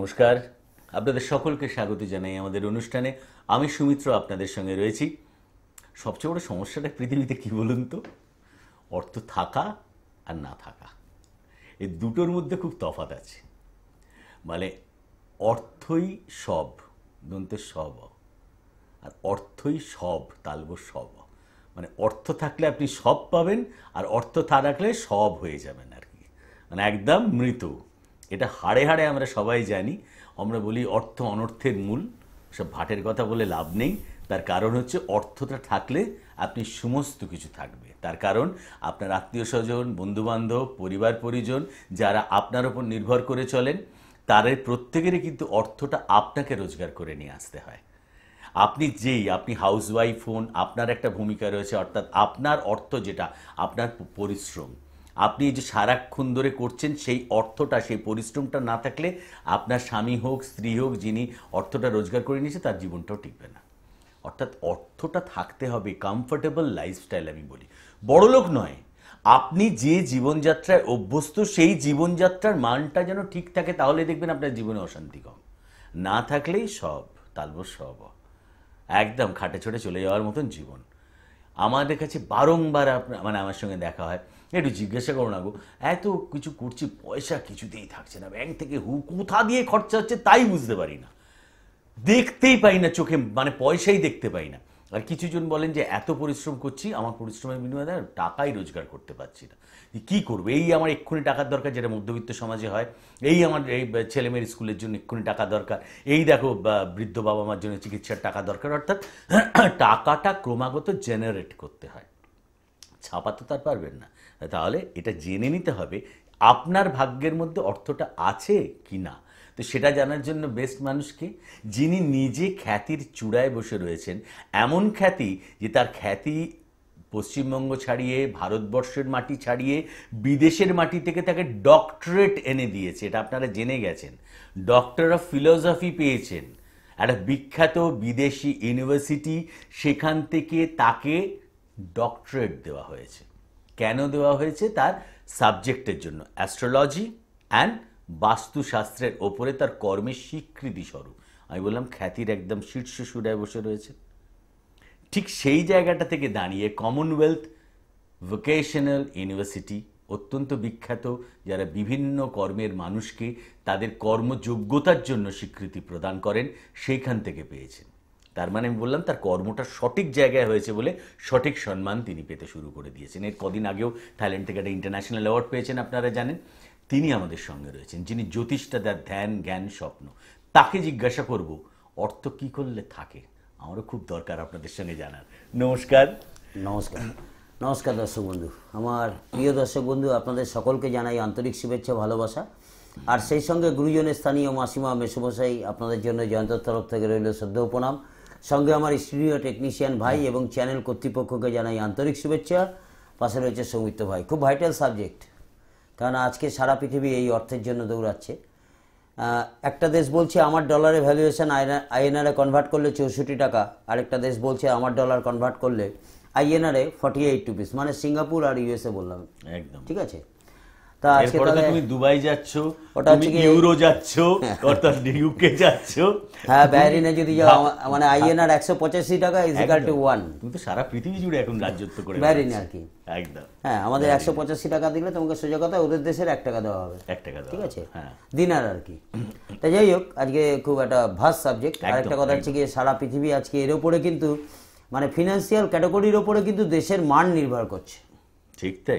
নমস্কার, আপনাদের সকলকে স্বাগত জানাই আমাদের অনুষ্ঠানে। আমি সুমিত্র আপনাদের সঙ্গে রয়েছি। সবচেয়ে বড় সমস্যাটা পৃথিবীতে কি বলুন তো? অর্থ থাকা আর না থাকা, এই দুটোর মধ্যে খুব তফাৎ আছে। মানে অর্থই সব, দন্তে সব, আর অর্থই সব, তালব সব। মানে অর্থ থাকলে আপনি সব পাবেন, আর অর্থ থাকলে সব হয়ে যাবেন আর কি। মানে একদম মৃত। এটা হাড়ে হাড়ে আমরা সবাই জানি। আমরা বলি অর্থ অনর্থের মূল, সব ভাটের কথা বলে লাভ নেই। তার কারণ হচ্ছে অর্থটা থাকলে আপনি সমস্ত কিছু থাকবে। তার কারণ আপনার আত্মীয় স্বজন, বন্ধুবান্ধব, পরিবার পরিজন যারা আপনার ওপর নির্ভর করে চলেন, তাদের প্রত্যেকেরই কিন্তু অর্থটা আপনাকে রোজগার করে নিয়ে আসতে হয়। আপনি হাউসওয়াইফ হন, আপনার একটা ভূমিকা রয়েছে, অর্থাৎ আপনার অর্থ যেটা, আপনার পরিশ্রম, আপনি যে সারাক্ষণ ধরে করছেন, সেই অর্থটা, সেই পরিশ্রমটা না থাকলে আপনার স্বামী হোক, স্ত্রী হোক, যিনি অর্থটা রোজগার করে নিয়েছে, তার জীবনটাও টিকবে না। অর্থাৎ অর্থটা থাকতে হবে, কমফোর্টেবল লাইফস্টাইল আমি বলি, বড়লোক নয়। আপনি যে জীবনযাত্রায় অভ্যস্ত, সেই জীবনযাত্রার মানটা যেন ঠিক থাকে, তাহলে দেখবেন আপনার জীবনে অশান্তি কম। না থাকলেই সব, তালব সব, একদম খাটে ছোটে চলে যাওয়ার মতন জীবন। আমাদের কাছে বারংবার আমার সঙ্গে দেখা হয়, একটু জিজ্ঞাসা করো না গো, এত কিছু করছি, পয়সা কিছুতেই থাকছে না, ব্যাংক থেকে কোথা দিয়ে খরচা হচ্ছে তাই বুঝতে পারি না, দেখতেই পাই না চোখে, মানে পয়সাই দেখতে পাই না। আর কিছুজন বলেন যে এত পরিশ্রম করছি, আমার পরিশ্রমের বিনিময়ে টাকাই রোজগার করতে পারছি না, কী করবো? এই আমার এক্ষুনি টাকার দরকার, যেটা মধ্যবিত্ত সমাজে হয়। এই আমার এই ছেলেমেয়ের স্কুলের জন্য এক্ষুনি টাকা দরকার। এই দেখো বৃদ্ধ বাবা মার জন্য চিকিৎসার টাকা দরকার। অর্থাৎ টাকাটা ক্রমাগত জেনারেট করতে হয়, ছাপাতে তো আর পারবেন না। তাহলে এটা জেনে নিতে হবে আপনার ভাগ্যের মধ্যে অর্থটা আছে কি না। তো সেটা জানার জন্য বেস্ট মানুষকে, যিনি নিজে খ্যাতির চূড়ায় বসে রয়েছেন, এমন খ্যাতি যে তার খ্যাতি পশ্চিমবঙ্গ ছাড়িয়ে, ভারতবর্ষের মাটি ছাড়িয়ে, বিদেশের মাটি থেকে তাকে ডক্টরেট এনে দিয়েছে। এটা আপনারা জেনে গেছেন, ডক্টর অফ ফিলোসফি পেয়েছেন একটা বিখ্যাত বিদেশি ইউনিভার্সিটি, সেখান থেকে তাকে ডক্টরেট দেওয়া হয়েছে। কেন দেওয়া হয়েছে? তার সাবজেক্টের জন্য, অ্যাস্ট্রোলজি অ্যান্ড বাস্তুশাস্ত্রের ওপরে তার কর্মের স্বীকৃতি স্বরূপ। আমি বললাম খ্যাতির একদম শীর্ষ চূড়ায় বসে রয়েছে। ঠিক সেই জায়গাটা থেকে দাঁড়িয়ে কমনওয়েলথ ভোকেশনাল ইউনিভার্সিটি, অত্যন্ত বিখ্যাত, যারা বিভিন্ন কর্মের মানুষকে তাদের কর্মযোগ্যতার জন্য স্বীকৃতি প্রদান করেন, সেইখান থেকে পেয়েছেন। তার মানে আমি বললাম তার কর্মটা সঠিক জায়গায় হয়েছে বলে সঠিক সম্মান তিনি পেতে শুরু করে দিয়েছেন। এর কদিন আগেও থাইল্যান্ড থেকে একটা ইন্টারন্যাশনাল অ্যাওয়ার্ড পেয়েছেন, আপনারা জানেন। তিনি আমাদের সঙ্গে রয়েছেন, যিনি জ্যোতিষটা, তার ধ্যান, জ্ঞান, স্বপ্ন। তাকে জিজ্ঞাসা করব অর্থ কি করলে থাকে। আমারও খুব দরকার আপনাদের সঙ্গে জানার। নমস্কার। নমস্কার। নমস্কার দর্শক বন্ধু, আমার প্রিয় দর্শক বন্ধু, আপনাদের সকলকে জানাই আন্তরিক শুভেচ্ছা, ভালোবাসা। আর সেই সঙ্গে গুরুজনের, স্থানীয় মাসিমা, মেসোমশাই, আপনাদের জন্য জয়ন্তর তরফ থেকে রইল শ্রদ্ধেয় প্রণাম। সঙ্গে আমার স্টুডিও টেকনিশিয়ান ভাই এবং চ্যানেল কর্তৃপক্ষকে জানাই আন্তরিক শুভেচ্ছা। পাশে রয়েছে সৌমিত্র ভাই। খুব ভাইটাল সাবজেক্ট, কারণ আজকে সারা পৃথিবী এই অর্থের জন্য দৌড়াচ্ছে। একটা দেশ বলছে আমার ডলারের ভ্যালুয়েশন আইএনআরে কনভার্ট করলে 64 টাকা, আরেকটা দেশ বলছে আমার ডলার কনভার্ট করলে আইএনআরে 48 রুপিস, মানে সিঙ্গাপুর আর ইউএসএ বললাম। একদম ঠিক আছে। তা আজকে এরপরে তো তুমি দুবাই যাচ্ছ, তুমি ইউরো যাচ্ছ, অর্থাৎ ইউকে যাচ্ছ। হ্যাঁ, বাইরিনে যদি যাও, মানে আইএনআর 185 টাকা ইজ ইকুয়াল টু 1। তুমি তো সারা পৃথিবী জুড়ে এখন রাজত্ব করে বাইরিনে আর কি। একদম। হ্যাঁ, আমাদের 185 টাকা দিলে তোমাকে সোজা কথা ওদের দেশের 1 টাকা দেওয়া হবে। 1 টাকা, ঠিক আছে, হ্যাঁ, দিনার আর কি। তা যাই হোক, আজকে খুব একটা ভাস্ট সাবজেক্ট। আরেকটা কথা হচ্ছে কি, সারা পৃথিবী আজকে এর ওপরে কিন্তু, মানে ফিনান্সিয়াল ক্যাটাগরির ওপরে কিন্তু দেশের মান নির্ভর করছে। ঠিক তাই,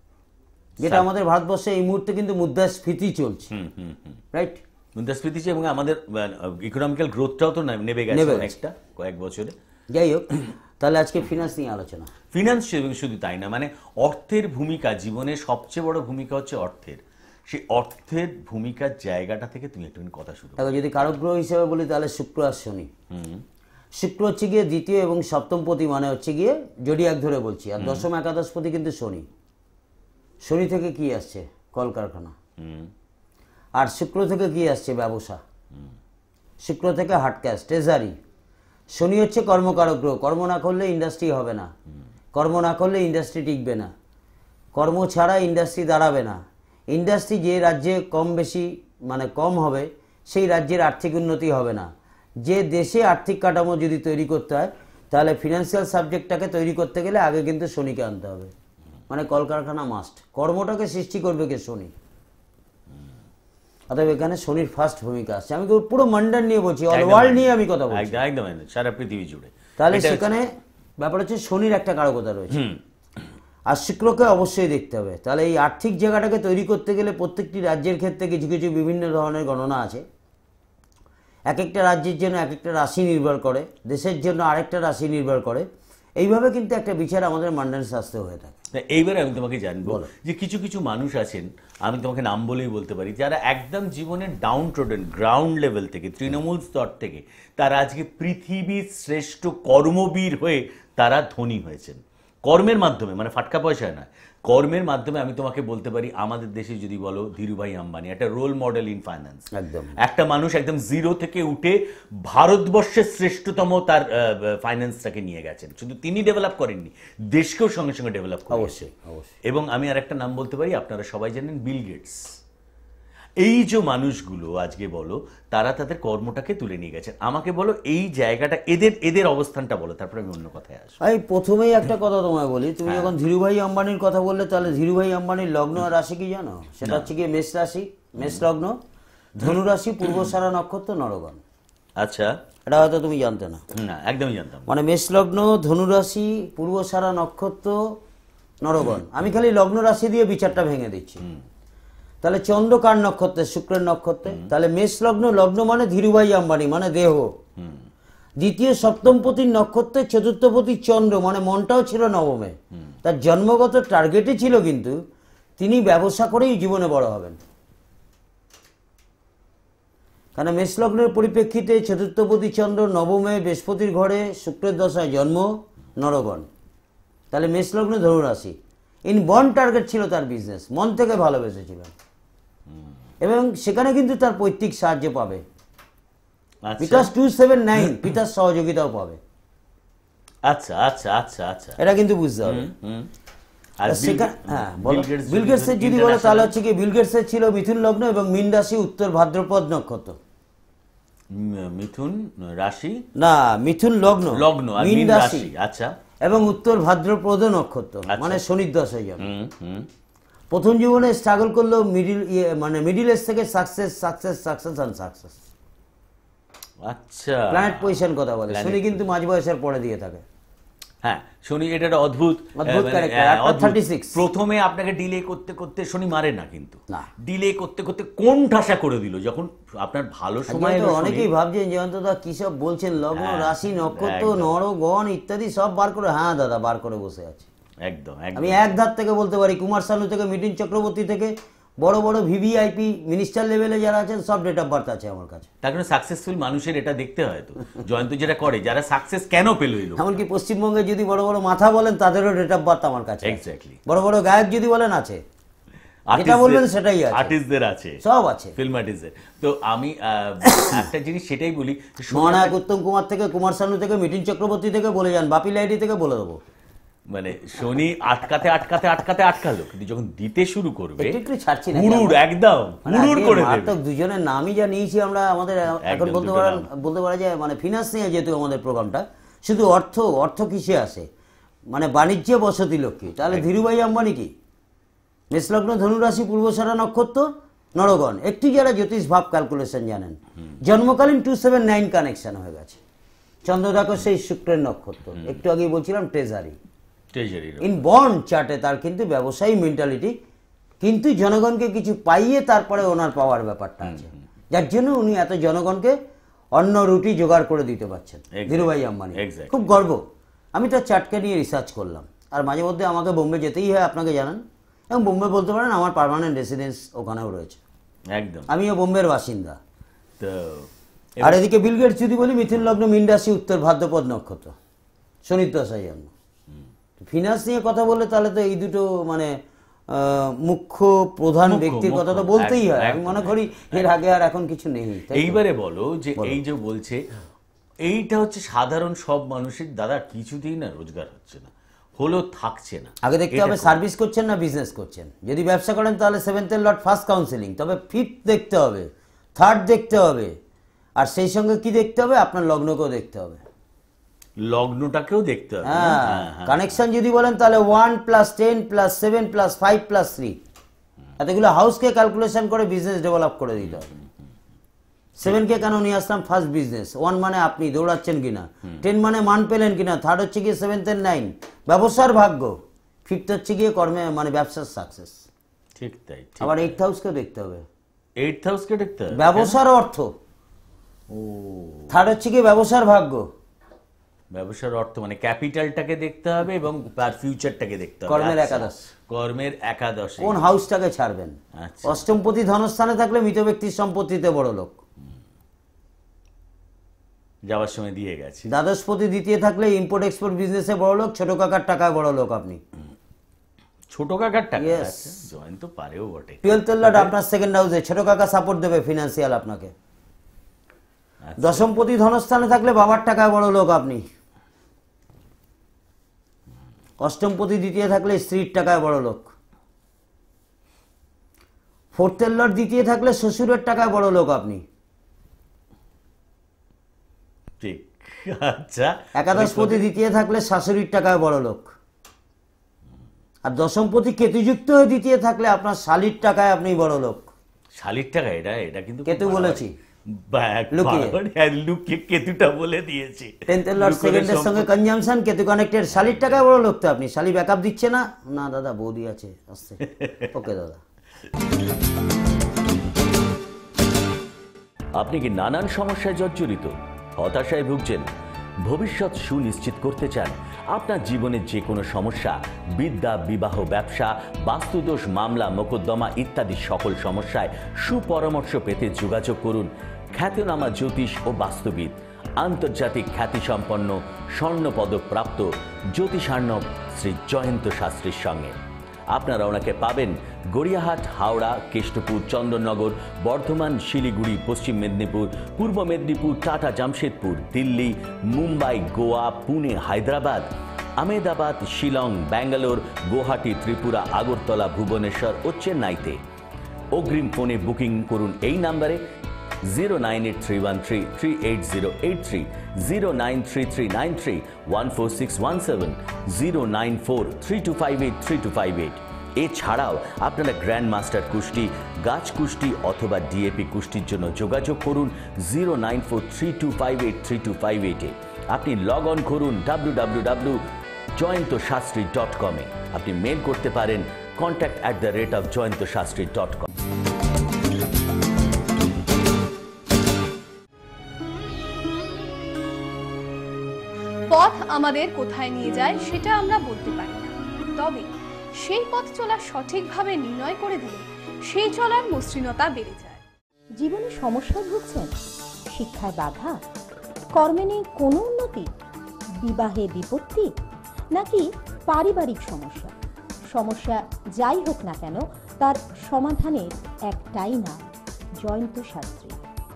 যেটা আমাদের ভারতবর্ষে এই মুহূর্তে কিন্তু মুদ্রাস্ফীতি চলছে, রাইট? মুদ্রাস্ফীতি, এবং আমাদের ইকোনমিক্যাল গ্রোথটাও তো নেমে গেছে অনেকটা কয়েক বছরে। যাই হোক, তাহলে আজকে ফিনান্স নিয়ে আলোচনা। ফিনান্স শুধু তাই না, মানে অর্থের ভূমিকা, জীবনের সবচেয়ে বড় ভূমিকা হচ্ছে অর্থের। সেই অর্থের ভূমিকার জায়গাটা থেকে তুমি একটু কথা শুরু। দেখো, যদি কারক গ্রহ হিসেবে বলি তাহলে শুক্র আর শনি। শুক্র হচ্ছে গিয়ে দ্বিতীয় এবং সপ্তমপতি, মানে হচ্ছে গিয়ে জোডিয়াক ধরে বলছি, আর দশম একাদশপতি কিন্তু শনি। শনি থেকে কি আসছে? কলকারখানা। আর শুক্র থেকে কি আসছে? ব্যবসা। শুক্র থেকে হার্ড ক্যাশ, ট্রেজারি। শনি হচ্ছে কর্মকারক গ্রহ। কর্ম না করলে ইন্ডাস্ট্রি হবে না, কর্ম না করলে ইন্ডাস্ট্রি টিকবে না, কর্ম ছাড়া ইন্ডাস্ট্রি দাঁড়াবে না। ইন্ডাস্ট্রি যে রাজ্যে কম বেশি, মানে কম হবে, সেই রাজ্যের আর্থিক উন্নতি হবে না। যে দেশে আর্থিক কাঠামো যদি তৈরি করতে হয় তাহলে ফিনান্সিয়াল সাবজেক্টটাকে তৈরি করতে গেলে আগে কিন্তু শনিকে আনতে হবে, মানে কলকারখানা মাস্ট। কর্মটাকে সৃষ্টি করবে কে? শনি। অতএব এখানে শনির ফার্স্ট ভূমিকা আসছে। আমি পুরো মন্ডল নিয়ে বলছি, অল ওয়ার্ল্ড নিয়ে আমি কথা বলছি, একদম সারা পৃথিবী জুড়ে। তাহলে সেখানে ব্যাপার হচ্ছে শনির একটা কারকতা রয়েছে। আর শুক্রকে অবশ্যই দেখতে হবে। তাহলে এই আর্থিক জায়গাটাকে তৈরি করতে গেলে প্রত্যেকটি রাজ্যের ক্ষেত্রে কিছু কিছু বিভিন্ন ধরনের গণনা আছে। এক একটা রাজ্যের জন্য এক একটা রাশি নির্ভর করে, দেশের জন্য আরেকটা রাশি নির্ভর করে। এইভাবে কিন্তু একটা বিচার আমাদের মন্ডল শাস্ত্রে হয়ে থাকে। এইবারে আমি তোমাকে জানবো যে কিছু কিছু মানুষ আছেন, আমি তোমাকে নাম বলেই বলতে পারি, যারা একদম জীবনের ডাউন ট্রোডেন গ্রাউন্ড লেভেল থেকে, তৃণমূল স্তর থেকে তারা আজকে পৃথিবীর শ্রেষ্ঠ কর্মবীর হয়ে তারা ধনী হয়েছেন কর্মের মাধ্যমে, মানে ফাটকা পয়সায় নয়, কর্মের মাধ্যমে। আমি তোমাকে বলতে পারি আমাদের দেশে যদি বলো ধীরুভাই আম্বানি একটা রোল মডেল ইন ফাইন্যান্স। একদম একটা মানুষ একদম জিরো থেকে উঠে ভারতবর্ষের শ্রেষ্ঠতম তার ফাইন্যান্সটাকে নিয়ে গেছেন। শুধু তিনি ডেভেলপ করেননি, দেশকেও সঙ্গে সঙ্গে ডেভেলপ করেন। অবশ্যই অবশ্যই। এবং আমি আর একটা নাম বলতে পারি, আপনারা সবাই জানেন, বিল গেটস। এই যে মানুষগুলো আজকে বলো তারা তাদের কর্মটাকে তুলে নিয়ে গেছেন। আমাকে বলো এই জায়গাটা এদের অবস্থানটা বলো, তারপরে আমি অন্য কথায় আসবো। আমি প্রথমেই একটা কথা তোমায় বলি, তুমি যখন ধীরুভাই আম্বানির কথা বললে, তাহলে ধীরুভাই আম্বানির লগ্ন আর রাশি কি জানো? সেটা হচ্ছে গিয়ে মেষ রাশি, মেষ লগ্ন, ধনু রাশি, পূর্বসারা নক্ষত্র, নরগণ। আচ্ছা, এটা হয়তো তুমি জানতে না। না একদমই জানতাম না। মানে মেষ লগ্ন, ধনু রাশি, পূর্বসারা নক্ষত্র, নরগণ। আমি খালি লগ্ন রাশি দিয়ে বিচারটা ভেঙে দিচ্ছি। তাহলে চন্দ্র কার নক্ষত্রে? শুক্রের নক্ষত্রে। তাহলে মেষ লগ্ন, লগ্ন মানে ধীরুভাই আম্বানি মানে দেহ। দ্বিতীয় সপ্তমপতির নক্ষত্রে চতুর্থপতি চন্দ্র, মানে মনটাও ছিল নবমে। তার জন্মগত টার্গেটই ছিল কিন্তু তিনি ব্যবসা করেই জীবনে বড় হবেন। কারণ মেষ লগ্নের পরিপ্রেক্ষিতে চতুর্থপতি চন্দ্র নবমে, বৃহস্পতির ঘরে, শুক্রের দশায় জন্ম, নরগণ। তাহলে মেষ লগ্ন, ধনু রাশি। ইন বর্ন টার্গেট ছিল তার বিজনেস, মন থেকে ভালোবেসেছিলেন এবং সেখানে কিন্তু তার পৈতৃক সাহায্য পাবে। বিকজ 279 পিতার সহযোগিতাও পাবে। আচ্ছা আচ্ছা আচ্ছা আচ্ছা, এটা কিন্তু বুঝতে হবে। আর হ্যাঁ, বিল গেটসের যদি বলো তাহলে হচ্ছে কি, বিল গেটসের ছিল মিথুন লগ্ন এবং মীন রাশি, উত্তর ভাদ্রপদ নক্ষত্র। মিথুন রাশি না, মিথুন লগ্ন, লগ্ন আর মীন মীন রাশি রাশি। আচ্ছা, এবং উত্তর ভাদ্রপদ নক্ষত্র, মানে শনির দশায় জন্ম। প্রথম জীবনে স্ট্রাগল করলো মানে মিডিল এজ থেকে success success success and success. আচ্ছা, প্ল্যানেট পজিশন কথা বলে। শনি কিন্তু মাঝ বয়সের পরে দিয়ে থাকে। হ্যাঁ, শনি এটা একটা অদ্ভুত ক্যারেক্টার। 36 প্রথমে আপনাকে ডিলে করতে করতে শনি মারে না, কিন্তু না, ডিলে করতে করতে কোন ঠাসা করে দিল যখন আপনার ভালো সময়। অনেকেই ভাবছেন জয়ন্তদা কি সব বলছেন, লগ্ন রাশি নক্ষত্র নরগণ ইত্যাদি সব বার করে। হ্যাঁ দাদা, বার করে বসে আছে। একদম আমি এক ধার থেকে বলতে পারি, কুমার শানু থেকে মিঠুন চক্রবর্তী থেকে বড় বড় ভিভিআইপি মিনিস্টার লেভেলে যারা আছেন সব ডেট অফ বার্থ আছে আমার কাছে। তার কারণে সাকসেসফুল মানুষের এটা দেখতে হয় তো, জয়ন্ত যেটা করে, যারা সাকসেস কেন পেল এই লোক। এমনকি পশ্চিমবঙ্গে যদি বড় বড় মাথা বলেন তাদেরও ডেট অফ বার্থ আমার কাছে। এক্স্যাক্টলি। বড় বড় গায়ক যদি বলেন আছে, যেটা বলবেন সেটাই আছে। আর্টিস্টদের আছে, সব আছে, ফিল্ম আর্টিস্টদের। তো আমি একটা জিনিস সেটাই বলি, মহানায়ক উত্তম কুমার থেকে, কুমার শানু থেকে, মিঠুন চক্রবর্তী থেকে বলে যান, বাপি লাইডি থেকে বলে দেবো। মানে শনি আটকাতে আটকাতে আটকাতে আটকালো, কিন্তু যখন দিতে শুরু করবে একটু ছাড়ছি না, হুড়ুড় একদম হুড়ুড় করে দেবে। মারাত্মক দুজনের নামই যা নিয়েছি আমরা আমাদের এখন বলতে পারা যায়, মানে ফিনান্স নিয়ে যেহেতু আমাদের প্রোগ্রামটা, শুধু অর্থ কিসে আসে, মানে বাণিজ্যে বসতি লক্ষ্মী। তাহলে ধীরুভাই আম্বানি কি? মেষলগ্ন, ধনুরাশি, পূর্বসারা নক্ষত্র, নরগণ। একটি যারা জ্যোতিষ ভাব ক্যালকুলেশন জানেন, জন্মকালীন 279 কানেকশন হয়ে গেছে। চন্দ্র দেখো সেই শুক্রের নক্ষত্র, একটু আগেই বলছিলাম ট্রেজারি। ইন বর্ন চার্টে তার কিন্তু ব্যবসায়ী মেন্টালিটি, কিন্তু জনগণকে কিছু পাইয়ে তারপরে ওনার পাওয়ার ব্যাপারটা আছে, যার জন্য উনি এত জনগণকে অন্ন রুটি জোগাড় করে দিতে পারছেন। ধীরুভাই আম্বানি খুব গর্ব। আমি তার চার্টকে নিয়ে রিসার্চ করলাম, আর মাঝে মধ্যে আমাকে বোম্বে যেতেই হয়, আপনাকে জানান। এবং বোম্বে বলতে পারেন আমার পার্মানেন্ট রেসিডেন্স ওখানেও রয়েছে, একদম। আমিও বোম্বের বাসিন্দা। তো আর এদিকে বিল গেটস যদি বলি, মিথুন লগ্ন, মীন রাশি, উত্তর ভাদ্রপদ নক্ষত্র, শনির দশায় জন্ম। ফিনান্স নিয়ে কথা বললে তাহলে তো এই দুটো মানে মুখ্য প্রধান ব্যক্তির কথা তো বলতেই হয়। আমি মনে করি এর আগে আর এখন কিছু নেই। এইবারে বলো যে এই যে বলছে এইটা হচ্ছে সাধারণ সব মানুষের, দাদা কিছুতেই না রোজগার হচ্ছে না, হলো থাকছে না। আগে দেখতে হবে সার্ভিস করছেন না বিজনেস করছেন। যদি ব্যবসা করেন তাহলে 7th লট ফার্স্ট কাউন্সেলিং, তবে 5th দেখতে হবে থার্ড দেখতে হবে, আর সেই সঙ্গে কি দেখতে হবে, আপনার লগ্নকেও দেখতে হবে। লগ্নটাকেও দেখতে হবে। হ্যাঁ, কানেকশন যদি বলেন তাহলে 1 + 10 + 7 + 5 + 3, এতগুলো হাউসকে ক্যালকুলেশন করে বিজনেস ডেভেলপ করে দিতে হবে। 7কে কেন নিয়ে আসলাম, ফার্স্ট বিজনেস। 1 মানে আপনি দৌড়াচ্ছেন কিনা, 10 মানে মান পেলেন কিনা, থার্ড হচ্ছে গিয়ে 7 এর 9 ব্যবসার ভাগ্য, 5th হচ্ছে গিয়ে কর্মে মানে ব্যবসার সাকসেস। ঠিক তাই। আবার 8th হাউসকে দেখতে হবে, 8th হাউসকে দেখতে হবে, ব্যবসার অর্থ। ও থার্ড হচ্ছে গিয়ে ব্যবসার ভাগ্য, ব্যবসার অর্থ মানে ক্যাপিটালটাকে দেখতে হবে এবং তার ফিউচারটাকে দেখতে হবে। কর্মের আচ্ছা, একাদশ। কর্মের একাদশ কোন হাউসটাকে ছাড়বেন। আচ্ছা। অষ্টমপতি ধনস্থানে থাকলে মৃত ব্যক্তির সম্পত্তিতে বড় লোক, যাওয়ার সময় দিয়ে গেছে। দ্বাদশপতি দ্বিতীয় থাকলে ইম্পোর্ট এক্সপোর্ট বিজনেসে বড় লোক, ছোট কাকার টাকায় বড় লোক আপনি। ছোট কাকার টাকা। Yes. আচ্ছা, জয়েন তো পারেও বটে। 12th লর্ড আপনার সেকেন্ড হাউসে, ছোট কাকা সাপোর্ট দেবে ফিনান্সিয়াল আপনাকে। আচ্ছা। দশমপতি ধনস্থানে থাকলে বাবার টাকায় বড় লোক আপনি। অষ্টমপতি দ্বিতীয় থাকলে স্ত্রীর টাকায় বড় লোক। 4th লর্ড দ্বিতীয় থাকলে শ্বশুরের টাকায় বড় লোক আপনি। ঠিক। আচ্ছা, একাদশপতি দ্বিতীয় থাকলে শাশুড়ির টাকায় বড় লোক। আর দশমপতি কেতুযুক্ত হয়ে দ্বিতীয় থাকলে আপনার শালির টাকায় আপনি বড় লোক। শালির টাকা, এটা কিন্তু খুব কেতু বাড়াবাড়ি। বলেছি। লুকিয়ে। হ্যাঁ, লুকিয়ে কেতুটা বলে দিয়েছে। 10th লর্ড লুকোনো সেকেন্ডের সঙ্গে কনজামশন, কেতু কানেক্টেড, শালির টাকায় বড় লোক তো আপনি। শালি ব্যাকআপ দিচ্ছে না, না দাদা বৌদি আছে আসছে, ওকে দাদা। আপনি কি নানান সমস্যায় জর্জরিত, হতাশায় ভুগছেন, ভবিষ্যৎ সুনিশ্চিত করতে চান? আপনার জীবনের যে কোনো সমস্যা, বিদ্যা, বিবাহ, ব্যবসা, বাস্তুদোষ, মামলা, মোকদ্দমা ইত্যাদি সকল সমস্যায় সুপরামর্শ পেতে যোগাযোগ করুন খ্যাতনামা জ্যোতিষ ও বাস্তুবিদ, আন্তর্জাতিক খ্যাতিসম্পন্ন স্বর্ণপদক প্রাপ্ত জ্যোতিষার্ণব শ্রী জয়ন্ত শাস্ত্রীর সঙ্গে। আপনারা ওনাকে পাবেন গড়িয়াহাট, হাওড়া, কেষ্টপুর, চন্দননগর, বর্ধমান, শিলিগুড়ি, পশ্চিম মেদিনীপুর, পূর্ব মেদিনীপুর, টাটা, জামশেদপুর, দিল্লি, মুম্বাই, গোয়া, পুনে, হায়দ্রাবাদ, আহমেদাবাদ, শিলং, ব্যাঙ্গালোর, গুয়াহাটি, ত্রিপুরা, আগরতলা, ভুবনেশ্বর ও চেন্নাইতে। অগ্রিম ফোনে বুকিং করুন এই নাম্বারে 09831338083, 09339314617, 09432583258। এছাড়াও আপনারা গ্র্যান্ড মাস্টার কুস্তি, গাছ কুস্তি অথবা ডিএপি কুস্তির জন্য যোগাযোগ করুন 09432583258-এ। আপনি লগ অন করুন www.joyantosastri.com-এ। আপনি মেল করতে পারেন contact@joyantosastri.com। পথ আমাদের কোথায় নিয়ে যায় সেটা আমরা বলতে পারি না, তবে সেই পথ চলা সঠিকভাবে নির্ণয় করে দিলে সেই চলার মসৃণতা বেড়ে যায়। জীবনে সমস্যায় ভুগছেন, শিক্ষায় বাধা, কর্মে নেই কোনো উন্নতি, বিবাহে বিপত্তি, নাকি পারিবারিক সমস্যা? সমস্যা যাই হোক না কেন, তার সমাধানের একটাই নাম, জয়ন্ত শাস্ত্রী।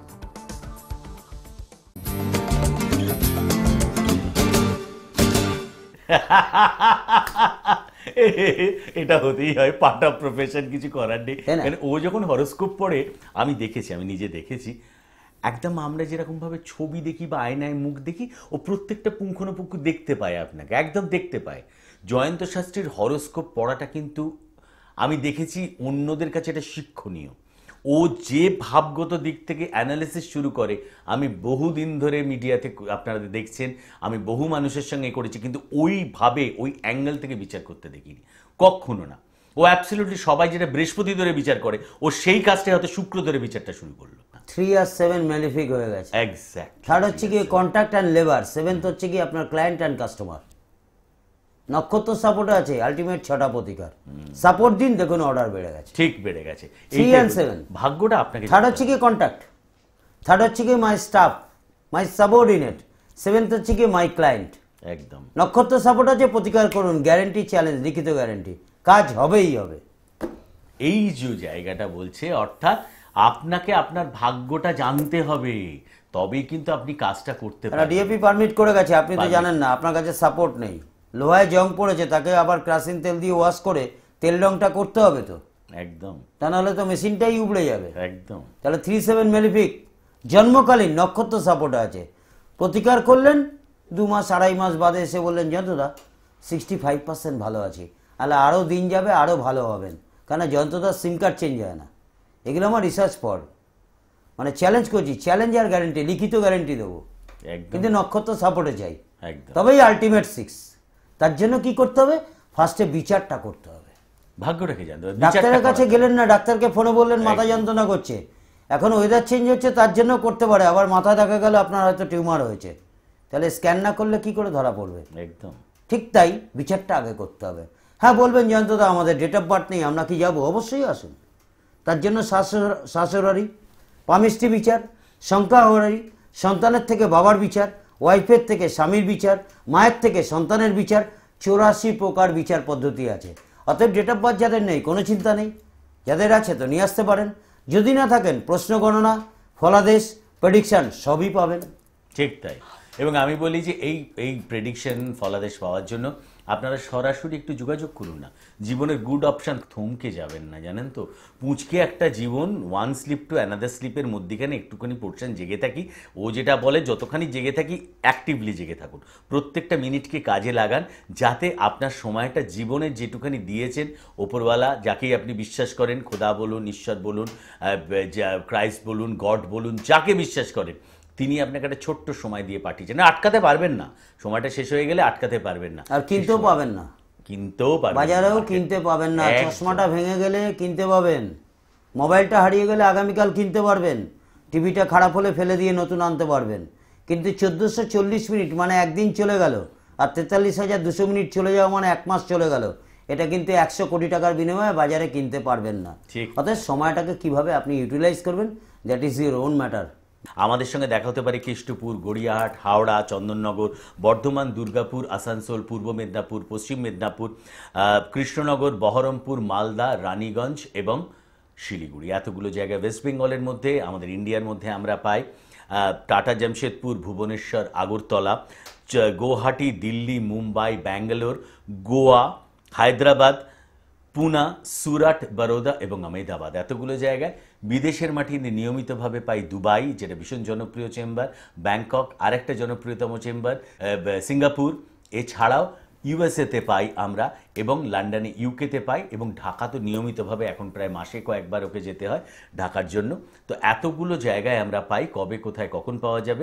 এটা হতেই হয়, পার্ট অফ প্রফেশন, কিছু করার নেই। তাই না? মানে ও যখন হরোস্কোপ পড়ে, আমি দেখেছি, আমি নিজে দেখেছি, একদম আমরা যেরকম ভাবে ছবি দেখি বা আয়নায় মুখ দেখি, ও প্রত্যেকটা পুঙ্খানুপুঙ্খ দেখতে পায়, আপনাকে একদম দেখতে পায়। জয়ন্ত শাস্ত্রীর হরোস্কোপ পড়াটা কিন্তু আমি দেখেছি অন্যদের কাছে এটা শিক্ষণীয়। ও যে ভাবগত দিক থেকে অ্যানালিসিস শুরু করে, আমি বহুদিন ধরে মিডিয়াতে আপনারা দেখছেন, আমি বহু মানুষের সঙ্গে করেছি, কিন্তু ওইভাবে ওই অ্যাঙ্গেল থেকে বিচার করতে দেখিনি কখনো না। ও অ্যাবসলিউটলি সবাই যেটা বৃহস্পতি ধরে বিচার করে, ও সেই কাজটা হয়তো শুক্র ধরে বিচারটা শুরু করলো। 3 আর 7 ম্যালিফিক হয়ে গেছে। এক্স্যাক্ট। থার্ড হচ্ছে কি কন্ট্যাক্ট অ্যান্ড লেবার, 7th হচ্ছে কি আপনার ক্লায়েন্ট অ্যান্ড কাস্টমার। নক্ষত্র সাপোর্ট আছে, আলটিমেট 6টা প্রতিকার। সাপোর্ট দিন, দেখুন অর্ডার বেড়ে গেছে। ঠিক বেড়ে গেছে। 3 and 7 ভাগ্যটা আপনাকে। থার্ড হচ্ছে কি কন্ট্যাক্ট, থার্ড হচ্ছে কি মাই স্টাফ, মাই সাবঅর্ডিনেট, 7th হচ্ছে কি মাই ক্লায়েন্ট। একদম। নক্ষত্র সাপোর্ট আছে, প্রতিকার করুন, গ্যারেন্টি চ্যালেঞ্জ, লিখিত গ্যারেন্টি, কাজ হবেই হবে। এই যে জায়গাটা বলছে, অর্থাৎ আপনাকে আপনার ভাগ্যটা জানতে হবে, তবেই কিন্তু আপনি কাজটা করতে পারবেন। ডিএপি পারমিট করে গেছে, আপনি তো জানেন না, আপনার কাছে সাপোর্ট নেই। লোহায় জং পড়েছে, তাকে আবার ক্রাসিন তেল দিয়ে ওয়াশ করে তেল রংটা করতে হবে তো। একদম তা নাহলে তো মেশিনটাই উপড়ে যাবে। একদম তাহলে 37 মেলিফিক জন্মকালীন নক্ষত্র সাপোর্টে আছে। প্রতিকার করলেন, 2 মাস 2.5 মাস বাদে এসে বললেন যন্ত্রদা 65% ভালো আছে, তাহলে আরও দিন যাবে, আরও ভালো হবেন, কেন যন্ত্রদার সিম কার্ড চেঞ্জ হয় না। এগুলো আমার রিসার্চ পর, মানে চ্যালেঞ্জ করছি, চ্যালেঞ্জ আর গ্যারেন্টি, লিখিত গ্যারেন্টি দেবো, একদম কিন্তু নক্ষত্র সাপোর্টে চাই, একদম তবেই আলটিমেট 6। তার জন্য কি করতে হবে, ফার্স্টে বিচারটা করতে হবে। ভাগ্য রেখে জানতে হবে, ডাক্তারের বিচারটা কাছে করা গেলেন না, ডাক্তারকে ফোনে বললেন মাথা একদম। যন্ত্রণা করছে, এখন ওয়েদার চেঞ্জ হচ্ছে তার জন্য করতে পারে, আবার মাথা দেখা গেল আপনার হয়তো টিউমার হয়েছে, তাহলে স্ক্যান না করলে কি করে ধরা পড়বে। একদম ঠিক তাই, বিচারটা আগে করতে হবে। হ্যাঁ বলবেন জয়ন্তদা আমাদের ডেট অফ বার্থ নেই, আমরা কি যাবো? অবশ্যই আসুন। তার জন্য শাশুড়ারি, পামিষ্টি বিচার, সংখ্যাহরারি, সন্তানের থেকে বাবার বিচার, ওয়াইফের থেকে স্বামীর বিচার, মায়ের থেকে সন্তানের বিচার, 84 প্রকার বিচার পদ্ধতি আছে। অতএব ডেট অফ বার্থ যাদের নেই কোনো চিন্তা নেই, যাদের আছে তো নিয়ে আসতে পারেন। যদি না থাকেন প্রশ্ন গণনা, ফলাদেশ, প্রেডিকশন সবই পাবেন। ঠিক তাই। এবং আমি বলি যে এই প্রেডিকশন ফলাদেশ পাওয়ার জন্য আপনারা সরাসরি একটু যোগাযোগ করুন না। জীবনের গুড অপশান থমকে যাবেন না, জানেন তো, পুঁচকে একটা জীবন, ওয়ান স্লিপ টু অ্যানাদার স্লিপের মধ্যিখানে একটুখানি পোর্শন জেগে থাকি। ও যেটা বলে যতখানি জেগে থাকি অ্যাক্টিভলি জেগে থাকুন, প্রত্যেকটা মিনিটকে কাজে লাগান, যাতে আপনার সময়টা জীবনের যেটুখানি দিয়েছেন ওপরওয়ালা, যাকেই আপনি বিশ্বাস করেন, খোদা বলুন, ঈশ্বর বলুন, ক্রাইস্ট বলুন, গড বলুন, যাকে বিশ্বাস করেন, তিনি আপনাকে একটা ছোট্ট সময় দিয়ে পাঠিয়েছেন। না, আটকাতে পারবেন না, সময়টা শেষ হয়ে গেলে আটকাতে পারবেন না, আর কিনতেও পাবেন না, কিনতেও পারবেন না, বাজারেও market- কিনতে পাবেন না। একদম। চশমাটা ভেঙে গেলে কিনতে পাবেন, মোবাইলটা হারিয়ে গেলে আগামীকাল কিনতে পারবেন, টিভিটা খারাপ হলে ফেলে দিয়ে নতুন আনতে পারবেন। কিন্তু 1440 মিনিট মানে একদিন চলে গেল, আর 43,200 মিনিট চলে যাওয়া মানে 1 মাস চলে গেল। এটা কিন্তু 100 কোটি টাকার বিনিময়ে বাজারে কিনতে পারবেন না। ঠিক। অতএব সময়টাকে কিভাবে আপনি ইউটিলাইজ করবেন, that is your own matter. আমাদের সঙ্গে দেখা হতে পারে কৃষ্ণপুর, গড়িয়াহাট, হাওড়া, চন্দননগর, বর্ধমান, দুর্গাপুর, আসানসোল, পূর্ব মেদিনীপুর, পশ্চিম মেদিনীপুর, কৃষ্ণনগর, বহরমপুর, মালদা, রানীগঞ্জ এবং শিলিগুড়ি। এতগুলো জায়গায় ওয়েস্ট বেঙ্গলের মধ্যে, আমাদের ইন্ডিয়ার মধ্যে আমরা পাই। টাটা, জামশেদপুর, ভুবনেশ্বর, আগরতলা, গুয়াহাটি, দিল্লি, মুম্বাই, ব্যাঙ্গালোর, গোয়া, হায়দ্রাবাদ, পুনা, সুরাট, বরোদা এবং আহমেদাবাদ। এতগুলো জায়গায় বিদেশের মাটিতে নিয়মিতভাবে পাই দুবাই, যেটা ভীষণ জনপ্রিয় চেম্বার, ব্যাংকক আরেকটা জনপ্রিয়তম চেম্বার, সিঙ্গাপুর, এছাড়াও ইউএসএতে পাই আমরা, এবং লন্ডনে ইউকেতে পাই, এবং ঢাকা তো নিয়মিতভাবে এখন প্রায় মাসে কয়েকবার ওকে যেতে হয় ঢাকার জন্য। তো এতগুলো জায়গায় আমরা পাই। কবে, কোথায়, কখন পাওয়া যাবে?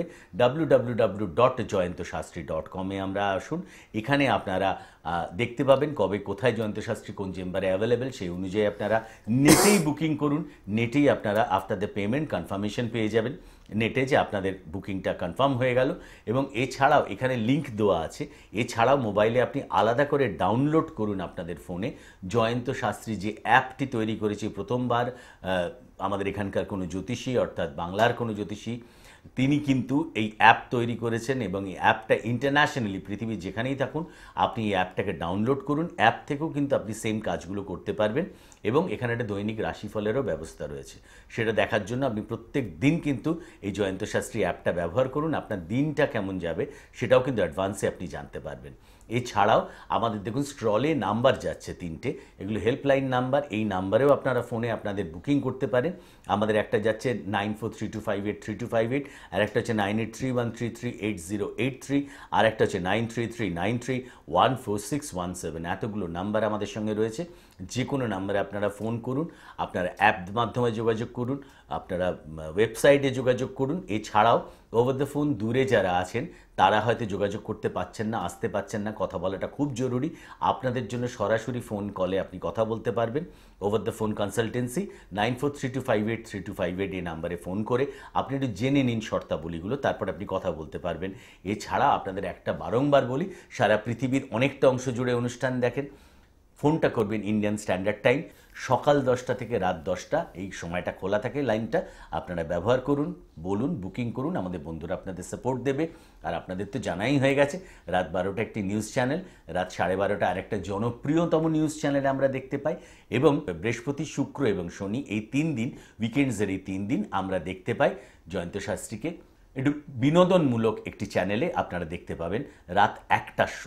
www.joyantosastri.com এ আমরা আসুন। এখানে আপনারা দেখতে পাবেন কবে, কোথায় জয়ন্ত শাস্ত্রী কোন চেম্বারে অ্যাভেলেবেল, সেই অনুযায়ী আপনারা নেটেই বুকিং করুন। নেটেই আপনারা আফটার দ্য পেমেন্ট কনফার্মেশন পেয়ে যাবেন, নেটে যে আপনাদের বুকিংটা কনফার্ম হয়ে গেল। এবং এছাড়াও এখানে লিঙ্ক দেওয়া আছে, এছাড়াও মোবাইলে আপনি আলাদা করে ডাউনলোড করুন আপনাদের ফোনে জয়ন্ত শাস্ত্রী যে অ্যাপটি তৈরি করেছে প্রথমবার আমাদের এখানকার কোনো জ্যোতিষী, অর্থাৎ বাংলার কোনো জ্যোতিষী, তিনি কিন্তু এই অ্যাপ তৈরি করেছেন, এবং এই অ্যাপটা ইন্টারন্যাশনালি পৃথিবীর যেখানেই থাকুন আপনি এই অ্যাপটাকে ডাউনলোড করুন। অ্যাপ থেকেও কিন্তু আপনি সেম কাজগুলো করতে পারবেন, এবং এখানে একটা দৈনিক রাশিফলেরও ব্যবস্থা রয়েছে। সেটা দেখার জন্য আপনি প্রত্যেক দিন কিন্তু এই জয়ন্ত শাস্ত্রী অ্যাপটা ব্যবহার করুন। আপনার দিনটা কেমন যাবে সেটাও কিন্তু অ্যাডভান্সে আপনি জানতে পারবেন। এছাড়াও আমাদের দেখুন স্ক্রলে নাম্বার যাচ্ছে 3টে, এগুলো হেল্পলাইন নাম্বার। এই নাম্বারেও আপনারা ফোনে আপনাদের বুকিং করতে পারেন। আমাদের একটা যাচ্ছে 9432583258, আর একটা হচ্ছে 9831338083, আর একটা হচ্ছে 9339314617। এতগুলো নাম্বার আমাদের সঙ্গে রয়েছে। যে কোনো নাম্বারে আপনারা ফোন করুন, আপনারা অ্যাপ মাধ্যমে যোগাযোগ করুন, আপনারা ওয়েবসাইটে যোগাযোগ করুন। এছাড়াও ওভার দ্য ফোন দূরে যারা আছেন তারা হয়তো যোগাযোগ করতে পারছেন না, আসতে পারছেন না, কথা বলাটা খুব জরুরি। আপনাদের জন্য সরাসরি ফোন কলে আপনি কথা বলতে পারবেন। ওভার দ্য ফোন কনসালটেন্সি 9432583258 এই নাম্বারে ফোন করে আপনি একটু জেনে নিন শর্তাবলীগুলো, তারপর আপনি কথা বলতে পারবেন। এছাড়া আপনাদের একটা বারংবার বলি, সারা পৃথিবীর অনেকটা অংশ জুড়ে অনুষ্ঠান দেখেন, ফোনটা করবেন ইন্ডিয়ান স্ট্যান্ডার্ড টাইম, সকাল 10টা থেকে রাত 10টা, এই সময়টা খোলা থাকে লাইনটা। আপনারা ব্যবহার করুন, বলুন, বুকিং করুন, আমাদের বন্ধুরা আপনাদের সাপোর্ট দেবে। আর আপনাদের তো জানাই হয়ে গেছে, রাত 12টা একটি নিউজ চ্যানেল, রাত 12:30 আরেকটা জনপ্রিয়তম নিউজ চ্যানেলে আমরা দেখতে পাই, এবং বৃহস্পতি, শুক্র এবং শনি এই 3 দিন, উইকেন্ডসের এই 3 দিন আমরা দেখতে পাই জয়ন্ত শাস্ত্রীকে একটু বিনোদনমূলক একটি চ্যানেলে আপনারা দেখতে পাবেন রাত 1টার সময়।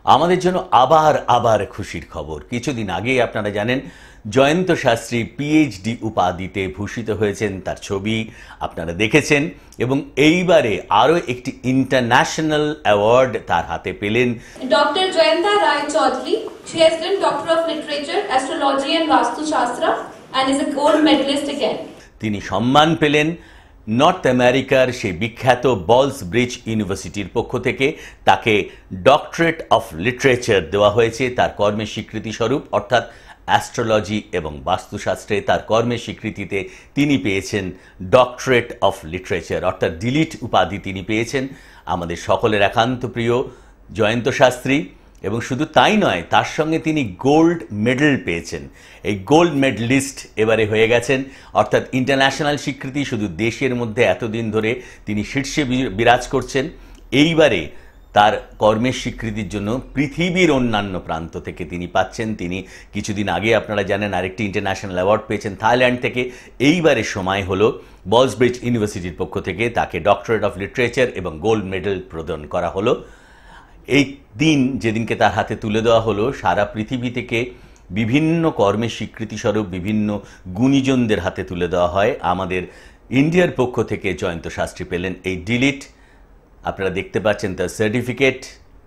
আমাদের জন্য আবার খুশির খবর। কিছুদিন আগে আপনারা জানেন জয়ন্ত শাস্ত্রী পিএইচডি উপাধিতে ভূষিত হয়েছেন, তার ছবি আপনারা দেখেছেন, এবং এইবারে আরও একটি ইন্টারন্যাশনাল অ্যাওয়ার্ড তার হাতে পেলেন। Dr. Jayanta Rai Chaudhary, she has been Doctor of Literature, Astrology and Vastu Shastra and is a gold medalist again. তিনি সম্মান পেলেন নর্থ আমেরিকার সেই বিখ্যাত বলস ব্রিজ ইউনিভার্সিটির পক্ষ থেকে। তাকে ডক্টরেট অফ লিটারেচার দেওয়া হয়েছে তার কর্মের স্বীকৃতি স্বরূপ, অর্থাৎ অ্যাস্ট্রোলজি এবং বাস্তুশাস্ত্রে তার কর্মের স্বীকৃতিতে তিনি পেয়েছেন ডক্টরেট অফ লিটারেচার, অর্থাৎ ডিলিট উপাধি তিনি পেয়েছেন। আমাদের সকলের একান্ত প্রিয় জয়ন্ত শাস্ত্রী, এবং শুধু তাই নয়, তার সঙ্গে তিনি গোল্ড মেডেল পেয়েছেন। এই গোল্ড মেডেলিস্ট এবারে হয়ে গেছেন, অর্থাৎ ইন্টারন্যাশনাল স্বীকৃতি শুধু দেশের মধ্যে এতদিন ধরে তিনি শীর্ষে বিরাজ করছেন, এইবারে তার কর্মের স্বীকৃতির জন্য পৃথিবীর অন্যান্য প্রান্ত থেকে তিনি পাচ্ছেন। তিনি কিছুদিন আগে আপনারা জানেন আরেকটি ইন্টারন্যাশনাল অ্যাওয়ার্ড পেয়েছেন থাইল্যান্ড থেকে। এইবারে সময় হলো বলসব্রিজ ইউনিভার্সিটির পক্ষ থেকে তাকে ডক্টরেট অফ লিটারেচার এবং গোল্ড মেডেল প্রদান করা হলো। এই দিন যেদিনকে তার হাতে তুলে দেওয়া হলো, সারা পৃথিবী থেকে বিভিন্ন কর্মের স্বীকৃতি স্বরূপ বিভিন্ন গুণীজনদের হাতে তুলে দেওয়া হয়। আমাদের ইন্ডিয়ার পক্ষ থেকে জয়ন্ত শাস্ত্রী পেলেন এই ডিলিট। আপনারা দেখতে পাচ্ছেন তার সার্টিফিকেট,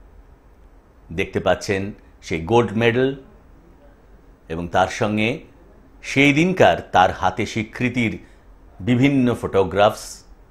দেখতে পাচ্ছেন সেই গোল্ড মেডেল, এবং তার সঙ্গে সেই দিনকার তার হাতে স্বীকৃতির বিভিন্ন ফটোগ্রাফস,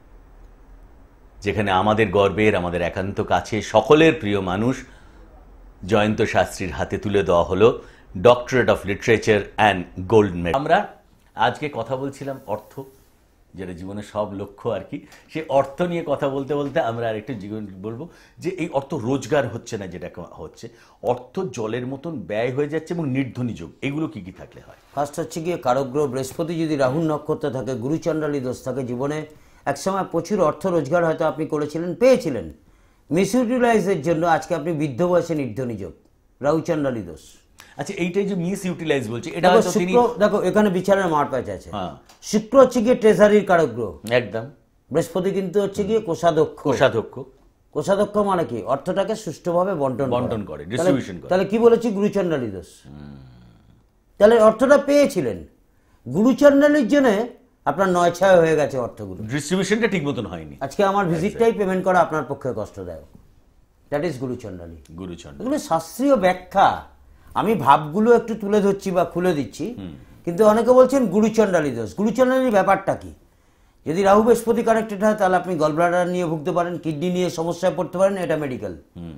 যেখানে আমাদের গর্বের, আমাদের একান্ত কাছে সকলের প্রিয় মানুষ জয়ন্ত শাস্ত্রীর হাতে তুলে দেওয়া হলো doctorate of literature and gold medal. আমরা আজকে কথা বলছিলাম অর্থ, যেটা জীবনের সব লক্ষ্য আর কি। সেই অর্থ নিয়ে কথা বলতে বলতে আমরা আরেকটু জীবন বলবো যে এই অর্থ রোজগার হচ্ছে না, যেটা হচ্ছে অর্থ জলের মতন ব্যয় হয়ে যাচ্ছে, এবং নির্ধনী যোগ, এগুলো কি কি থাকলে হয়? ফার্স্ট হচ্ছে গিয়ে কারগ্রহ বৃহস্পতি যদি রাহুর নক্ষত্রে থাকে, গুরুচণ্ডালী দোষ থাকে, জীবনে একসময় প্রচুর অর্থ রোজগার হয়তো আপনি করেছিলেন, পেয়েছিলেন, মিসইউটিলাইজের জন্য আজকে আপনি বৃদ্ধ বয়সে নির্ধনী যোগ, রাহুচণ্ডালী দোষ। আচ্ছা, এইটাই যে মিস ইউটিলাইজ বলছে, এটা দেখো শুক্র, দেখো এখানে বিচারের মার প্যাচ আছে। শুক্র হচ্ছে গিয়ে ট্রেজারির কারক গ্রহ একদম, বৃহস্পতি কিন্তু হচ্ছে গিয়ে কোষাধ্যক্ষ। কোষাধ্যক্ষ মানে কি? অর্থটাকে সুষ্ঠুভাবে বন্টন করে, ডিস্ট্রিবিউশন করে। তাহলে কি বলেছি? গুরুচণ্ডালী দোষ। তাহলে অর্থটা পেয়েছিলেন, গুরুচণ্ডালীর জন্য আপনার 9-6 হয়ে গেছে অর্থগুলো, ডিস্ট্রিবিউশনটা ঠিক মতন হয়নি। আজকে আমার ভিজিটটাই পেমেন্ট করা আপনার পক্ষে কষ্টদায়ক। দ্যাট ইজ গুরুচণ্ডালী। এগুলো শাস্ত্রীয় ব্যাখ্যা, আমি ভাবগুলো একটু তুলে ধরছি বা খুলে দিচ্ছি, কিন্তু অনেকে বলছেন গুরুচণ্ডালী দোষ। গুরুচণ্ডালীর ব্যাপারটা কি? যদি রাহু বৃহস্পতি কানেক্টেড হয় তাহলে আপনি গলব্লাডার নিয়ে ভুগতে পারেন, কিডনি নিয়ে সমস্যায় পড়তে পারেন, এটা মেডিকেল।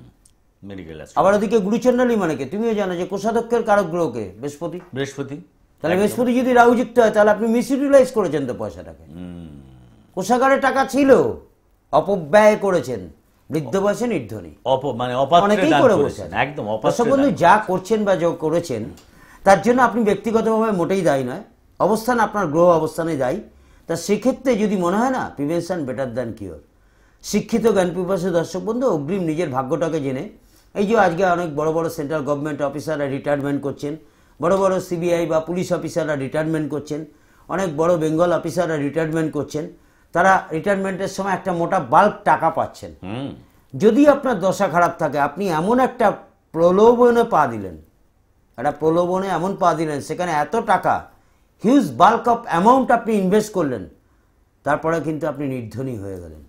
আবার ওদিকে গুরুচণ্ডালী মানে কি? তুমিও জানো যে কোষাধ্যক্ষের কারক গ্রহকে বৃহস্পতি। তাহলে বৃহস্পতি যদি রাহু যুক্ত হয় তাহলে আপনি মিসইউটিলাইজ করেছেন তো পয়সাটাকে। কোষাগারে টাকা ছিল, অপব্যয় করেছেন, বৃদ্ধ বয়সে নির্ধনী, অনেকেই করে বসেন। একদম দর্শক বন্ধু, যা করছেন বা যা করেছেন তার জন্য আপনি ব্যক্তিগতভাবে মোটেই দায়ী নয়, অবস্থান আপনার গ্রহ অবস্থানে দায়ী। তা সেক্ষেত্রে যদি মনে হয় না, প্রিভেনশন বেটার দ্যান কিওর। শিক্ষিত জ্ঞানপিপাসু দর্শক বন্ধু, অগ্রিম নিজের ভাগ্যটাকে জেনে, এই যে আজকে অনেক বড় বড় সেন্ট্রাল গভর্নমেন্ট অফিসাররা রিটায়ারমেন্ট করছেন, বড় বড় সিবিআই বা পুলিশ অফিসাররা রিটায়ারমেন্ট করছেন, অনেক বড় বেঙ্গল অফিসাররা রিটায়ারমেন্ট করছেন, তারা রিটায়ারমেন্টের সময় একটা মোটা বাল্ক টাকা পাচ্ছেন। যদি আপনার দশা খারাপ থাকে, আপনি এমন একটা প্রলোভনে পা দিলেন, একটা প্রলোভনে এমন পা দিলেন, সেখানে এত টাকা, হিউজ বাল্ক অফ অ্যামাউন্ট আপনি ইনভেস্ট করলেন, তারপরে কিন্তু আপনি নির্ধনী হয়ে গেলেন।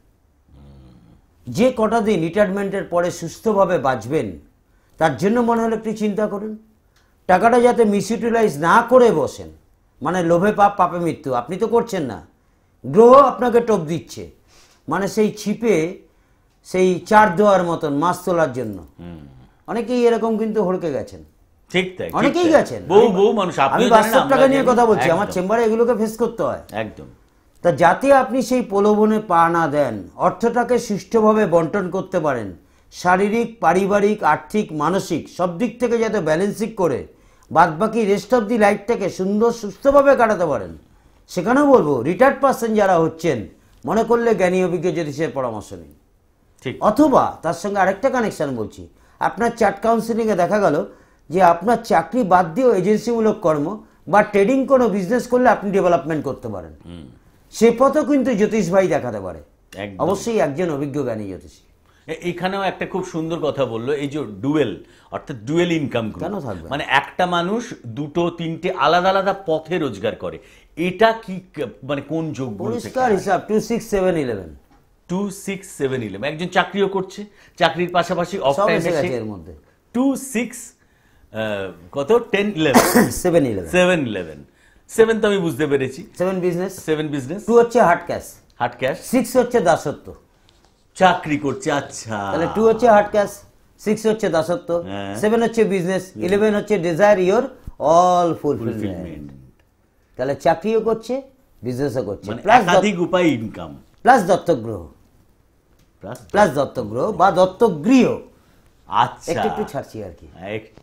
যে কটা দিন রিটায়ারমেন্টের পরে সুস্থভাবে বাঁচবেন, তার জন্য মনে হলে একটু চিন্তা করুন। টাকাটা যাতে মিসইউটিলাইজ না করে বসেন, মানে লোভে পাপ পাপে মৃত্যু, আপনি তো করছেন না, গ্রহ আপনাকে টোপ দিচ্ছে, মানে সেই ছিপে সেই চার দেওয়ার মতন মাছ তোলার জন্য অনেকেই এরকম কিন্তু হড়কে গেছেন। ঠিক তাই, অনেকেই গেছেন। আমি বাস্তব টাকা নিয়ে কথা বলছি, আমার চেম্বারে এগুলোকে ফেস করতে হয়। একদম। তা যাতে আপনি সেই প্রলোভনে পা না দেন, অর্থটাকে সুষ্ঠুভাবে বন্টন করতে পারেন, শারীরিক, পারিবারিক, আর্থিক, মানসিক সব দিক থেকে যাতে ব্যালেন্সিং করে বাদবাকি রেস্ট অফ দি লাইফটাকে সুন্দর সুস্থভাবে কাটাতে পারেন, সেখানেও বলবো রিটায়ার্ড পার্সন যারা হচ্ছেন, মনে করলে জ্ঞানী অভিজ্ঞ জ্যোতিষের পরামর্শ নিন। অথবা তার সঙ্গে আরেকটা কানেকশন বলছি, আপনার চার্ট কাউন্সিলিংয়ে দেখা গেল যে আপনার চাকরি বাদ দিয়েও এজেন্সিমূলক কর্ম বা ট্রেডিং কোনো বিজনেস করলে আপনি ডেভেলপমেন্ট করতে পারেন, সে পথও কিন্তু জ্যোতিষ ভাই দেখাতে পারে, অবশ্যই একজন অভিজ্ঞ জ্ঞানী জ্যোতিষী। এখানেও একটা খুব সুন্দর কথা বললো, এই যে ডুয়েল অর্থাৎ ডুয়েল ইনকাম কেন থাকবে? মানে একটা মানুষ দুটো তিনটে আলাদা আলাদা পথে রোজগার করে, এটা কি মানে কোন যোগ পরিষ্কার হিসাব 2 6 7 11 2 6 7 11 একজন চাকরিও করছে, চাকরির পাশাপাশি অফ সব টাইম এসে গেছে এর মধ্যে। 2 6 কত 10 11 7 11 7 11 7 তো আমি বুঝতে পেরেছি, 7 বিজনেস, 7 বিজনেস, 2 হচ্ছে হার্ড ক্যাশ, হার্ড ক্যাশ, 6 হচ্ছে দাসত্ব। চাকরি করছে, আচ্ছা তাহলে 2 হচ্ছে হার্ড ক্যাশ, 6 হচ্ছে দাসত্ব, হ্যাঁ। 7 হচ্ছে বিজনেস, 11 হচ্ছে desire your all fulfilment. Fulfilment, তাহলে চাকরিও করছে, বিজনেসও করছে, মানে প্লাস একাধিক উপায় ইনকাম, প্লাস দত্তক গ্রহ, প্লাস দত্তক গ্রহ বা দত্তক গৃহ। আচ্ছা একটু একটু ছাড়ছি আর কি।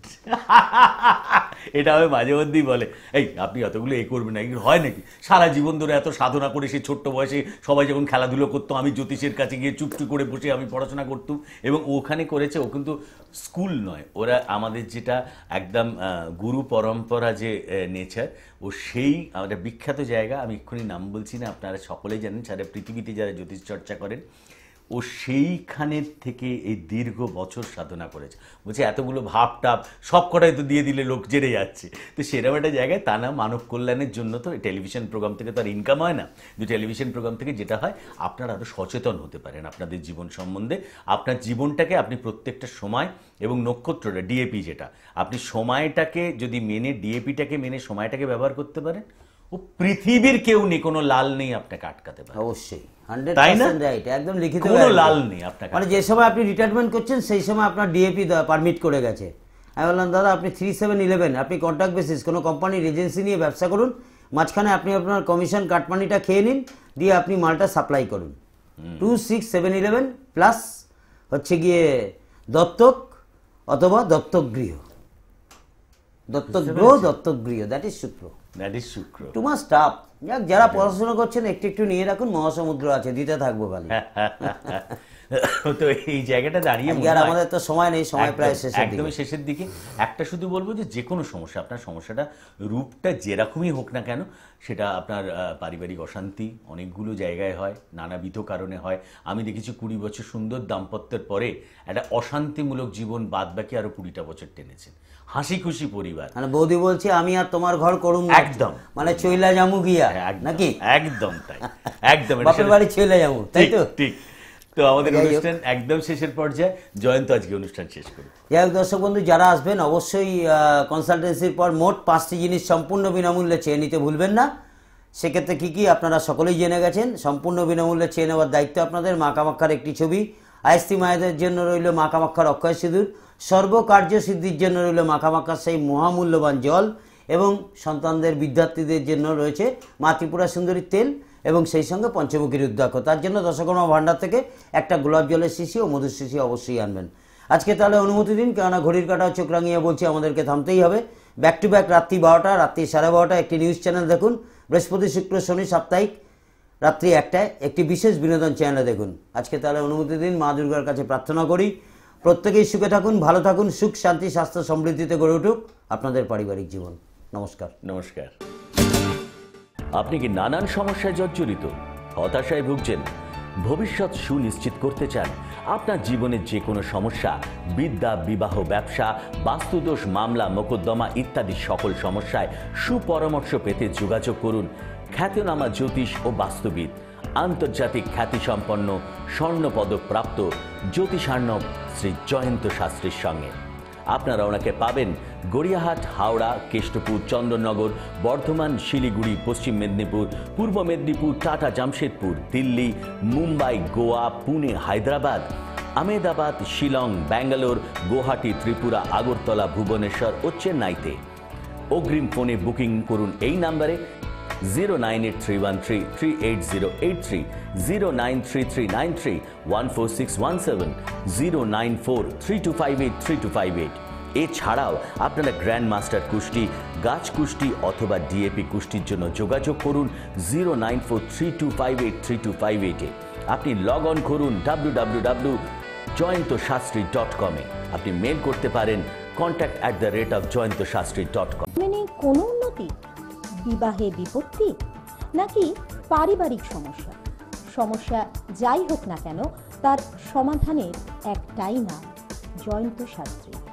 এটা আমি মাঝে মধ্যেই বলে, এই আপনি অতগুলো করবেন না, এগুলো হয় নাকি? সারা জীবন ধরে এত সাধনা করে সেই ছোট্ট বয়সে সবাই যখন খেলাধুলো করতো, আমি জ্যোতিষের কাছে গিয়ে চুপচুপ করে বসে আমি পড়াশোনা করতাম, এবং ওখানে করেছে, ও কিন্তু স্কুল নয়, ওরা আমাদের যেটা একদম গুরু পরম্পরা যে নেচার, ও সেই আমাদের বিখ্যাত জায়গা, আমি এক্ষুনি নাম বলছি না, আপনারা সকলেই জানেন, সারা পৃথিবীতে যারা জ্যোতিষ চর্চা করেন, ও সেইখানের থেকে এই দীর্ঘ বছর সাধনা করেছে। বলছে এতগুলো ভাব টাপ সব কটাই তো দিয়ে দিলে লোক জেনে যাচ্ছে, তো সেরকম একটা জায়গায় তা না, মানব কল্যাণের জন্য তো টেলিভিশন প্রোগ্রাম থেকে তো আর ইনকাম হয় না, কিন্তু টেলিভিশন প্রোগ্রাম থেকে যেটা হয়, আপনারা আরও সচেতন হতে পারেন আপনাদের জীবন সম্বন্ধে, আপনার জীবনটাকে আপনি প্রত্যেকটা সময় এবং নক্ষত্রটা ডিএপি যেটা, আপনি সময়টাকে যদি মেনে, ডিএপিটাকে মেনে সময়টাকে ব্যবহার করতে পারেন, ও পৃথিবীর কেউ নেই, কোনো লাল নেই আপনাকে আটকাতে পারে। অবশ্যই তাই না? 100% রাইট, একদম লিখিত কোনো guarantee। লাল নেই আপনাকে, মানে যে সময় আপনি রিটায়ারমেন্ট করছেন সেই সময় আপনার ডিএপি পারমিট করে গেছে। আমি বললাম দাদা আপনি 3 7 11 আপনি কন্ট্রাক্ট বেসিস কোনো কোম্পানির এজেন্সি নিয়ে ব্যবসা করুন, মাঝখানে আপনি আপনার কমিশন কাটমানিটা খেয়ে নিন, দিয়ে আপনি মালটা সাপ্লাই করুন। 2 6 7 11 প্লাস হচ্ছে গিয়ে দত্তক অথবা দত্তক গৃহ, দত্তক গ্রহ, দত্তক গৃহ, দ্যাট ইজ শুক্র। দ্যাট ইজ শুক্র। Too much tough. যাক, যারা পড়াশোনা করছেন একটু একটু নিয়ে রাখুন, মহাসমুদ্র আছে, দিতে থাকবো খালি। তো এই জায়গাটা দাঁড়িয়ে মনে আর হয়- আমাদের তো সময় নেই, সময় প্রায় শেষের দিকে। একদমই শেষের দিকে। একটা শুধু বলবো যে কোনো সমস্যা, আপনার সমস্যাটা রূপটা যেরকমই হোক না কেন, সেটা আপনার পারিবারিক অশান্তি অনেকগুলো জায়গায় হয়, নানাবিধ কারণে হয়। আমি দেখেছি 20 বছর সুন্দর দাম্পত্যের পরে একটা অশান্তিমূলক জীবন বাদ বাকি আরো 20টা বছর টেনেছেন, হাসি খুশি পরিবার। মানে বৌদি বলছে আমি আর তোমার ঘর করুম না। একদম। মানে চইলা জামু গিয়া, একদম, নাকি একদম তাই, একদম এটা বাপের সেটা- বাড়ি চইলা যাবো, তাই ঠিক তো? ঠিক। তো আমাদের যাই হোক। অনুষ্ঠান একদম শেষের পর্যায়ে, জয়ন্ত আজকে অনুষ্ঠান শেষ করুন। যাই হোক দর্শক বন্ধু, যারা আসবেন অবশ্যই কনসালটেন্সির পর মোট 5টি জিনিস সম্পূর্ণ বিনামূল্যে চেয়ে নিতে ভুলবেন না। সেক্ষেত্রে কী কী আপনারা সকলেই জেনে গেছেন। সম্পূর্ণ বিনামূল্যে চেয়ে নেওয়ার দায়িত্ব আপনাদের। মা কামাক্ষার একটি ছবি, আইস্তি মায়েদের জন্য রইল মা কামাক্ষার অক্ষয় সিঁদুর, সর্বকার্য সিদ্ধির জন্য রইল মা কামাক্ষার সেই মহামূল্যবান জল, এবং সন্তানদের বিদ্যার্থীদের জন্য রয়েছে মা ত্রিপুরা সুন্দরীর তেল, এবং সেই সঙ্গে পঞ্চমুখী রুদ্রাক্ষ। তার জন্য দশকর্মা ভাণ্ডার থেকে একটা গোলাপ জলের শিশি ও মধুর শিশি অবশ্যই আনবেন। আজকে তাহলে অনুমতি দিন, কেননা ঘড়ির কাঁটা চোখ রাঙিয়ে বলছি আমাদেরকে থামতেই হবে। ব্যাক টু ব্যাক রাত্রি 12টা, রাত্রি 12:30 একটি নিউজ চ্যানেল দেখুন। বৃহস্পতি শুক্র শনি সাপ্তাহিক রাত্রি 1টায় একটি বিশেষ বিনোদন চ্যানেলে দেখুন। আজকে তাহলে অনুমতি দিন, মা দুর্গার কাছে প্রার্থনা করি প্রত্যেকেই সুখে থাকুন, ভালো থাকুন, সুখ শান্তি স্বাস্থ্য সমৃদ্ধিতে গড়ে উঠুক আপনাদের পারিবারিক জীবন। নমস্কার। নমস্কার। আপনি কি নানান সমস্যায় জর্জরিত, হতাশায় ভুগছেন, ভবিষ্যৎ সুনিশ্চিত করতে চান? আপনার জীবনের যে কোনো সমস্যা, বিদ্যা, বিবাহ, ব্যবসা, বাস্তুদোষ, মামলা, মোকদ্দমা ইত্যাদি সকল সমস্যায় সুপরামর্শ পেতে যোগাযোগ করুন খ্যাতনামা জ্যোতিষ ও বাস্তুবিদ, আন্তর্জাতিক খ্যাতিসম্পন্ন স্বর্ণপদক প্রাপ্ত জ্যোতিষার্ণব শ্রী জয়ন্ত শাস্ত্রীর সঙ্গে। আপনারা ওনাকে পাবেন গড়িয়াহাট, হাওড়া, কেষ্টপুর, চন্দননগর, বর্ধমান, শিলিগুড়ি, পশ্চিম মেদিনীপুর, পূর্ব মেদিনীপুর, টাটা, জামশেদপুর, দিল্লি, মুম্বাই, গোয়া, পুনে, হায়দ্রাবাদ, আহমেদাবাদ, শিলং, ব্যাঙ্গালোর, গুয়াহাটি, ত্রিপুরা, আগরতলা, ভুবনেশ্বর ও চেন্নাইতে। অগ্রিম ফোনে বুকিং করুন এই নাম্বারে 09831338083, 09339314617, 09432583258। এছাড়াও আপনারা গ্র্যান্ড মাস্টার কুস্তি, গাছ কুস্তি অথবা ডিএপি কুস্তির জন্য যোগাযোগ করুন 09432583258-এ। আপনি লগ অন করুন www.joyantosastri.com এ। আপনি মেল করতে পারেন contact@joyantosastri.com। মানে কোনো উন্নতি, বিবাহে বিপত্তি, নাকি পারিবারিক সমস্যা? সমস্যা যাই হোক না কেন, তার সমাধানের একটাই নাম, জয়ন্ত শাস্ত্রী।